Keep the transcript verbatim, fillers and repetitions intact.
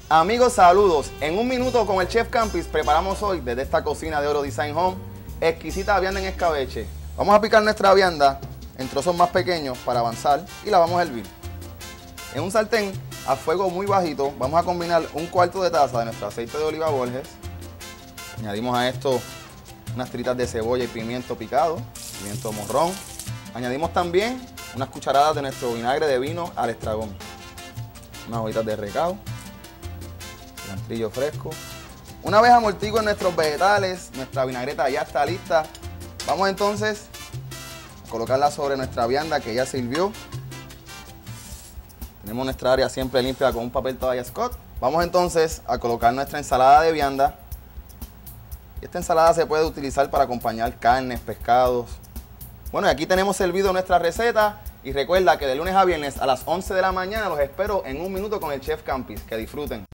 Amigos, saludos. En un minuto con el Chef Campis preparamos hoy desde esta cocina de Oro Design Home exquisita vianda en escabeche. Vamos a picar nuestra vianda en trozos más pequeños para avanzar y la vamos a hervir. En un sartén a fuego muy bajito vamos a combinar un cuarto de taza de nuestro aceite de oliva Borges. Añadimos a esto unas tiritas de cebolla y pimiento picado, pimiento morrón. Añadimos también unas cucharadas de nuestro vinagre de vino al estragón, unas hojitas de recao, cilantrillo fresco. Una vez amortiguen nuestros vegetales, nuestra vinagreta ya está lista. Vamos entonces a colocarla sobre nuestra vianda que ya se hirvió. Tenemos nuestra área siempre limpia con un papel toalla Scott. Vamos entonces a colocar nuestra ensalada de vianda. Y esta ensalada se puede utilizar para acompañar carnes, pescados. Bueno, y aquí tenemos servido nuestra receta. Y recuerda que de lunes a viernes a las once de la mañana los espero en un minuto con el Chef Campis. Que disfruten.